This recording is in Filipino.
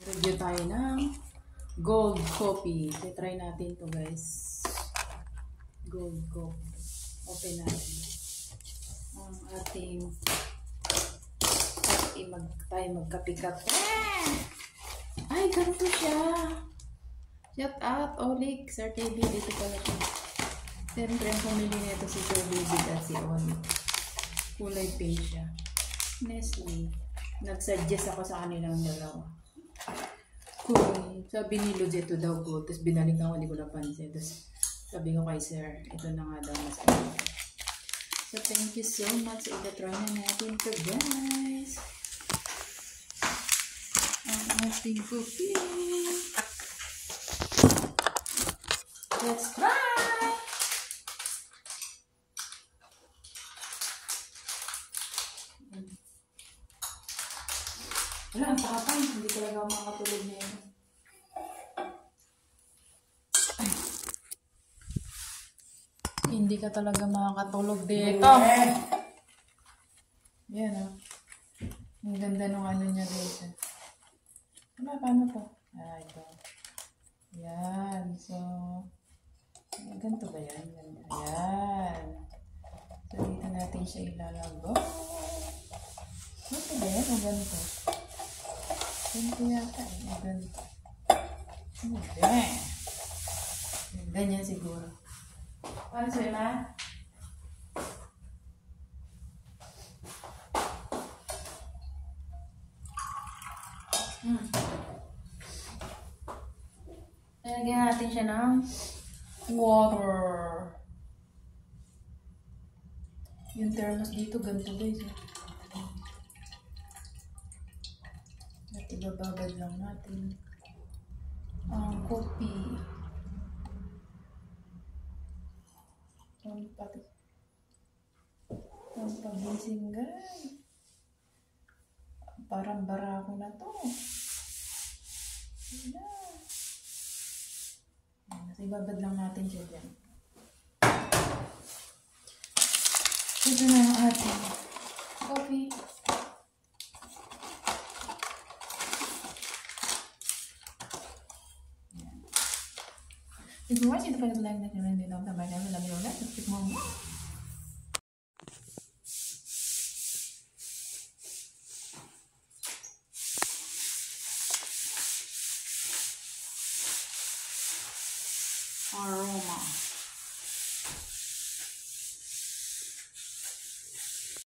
Review tayo ng gold coffee. Try natin to guys. Gold coffee. Open natin. Ang ating tayo magkape-kape. Ay, ganito siya. Shout out, Olik, Sir TV. Dito pala siya. Siyempre, ang pumili nito si Sir David at si Olik. Kulay pink siya. Nestle. Nag-suggest ako sa kanilang dalawa. Cool. Sabi ni Lujeto daw gold. Tapos binalikan ko, hindi ko napansin. Tapos sabi ko kay Sir, ito na nga daw mas ano. So, thank you so much. Ito-try na natin ito, guys. Ang ating cookie. Let's try! Wala, ang tapang. Hindi talaga ako makatulog na yun. Hindi ka talaga makakatulog dito. Yan o. Ang ganda ng ano niya dito. Paano to? Ito. Yan. So, ganito ba yan? Yan. So, dito natin siya ilalagay. Ganito ba yan o ganito? Ganito yata eh. Ganito. Okay. Ganyan siguro. Paano sa'yo na? Lagyan natin siya ng water. Yung thermos dito, ganito guys. At ibababad lang natin ang kopi. Ang pagising guys. Parang barako na to. Ibabad lang natin siya dyan. Ito na ang ating coffee. If you watch it, pwede like natin naman din ako sa bagay. Alam nyo ulit. Subscribe mo. Aroma.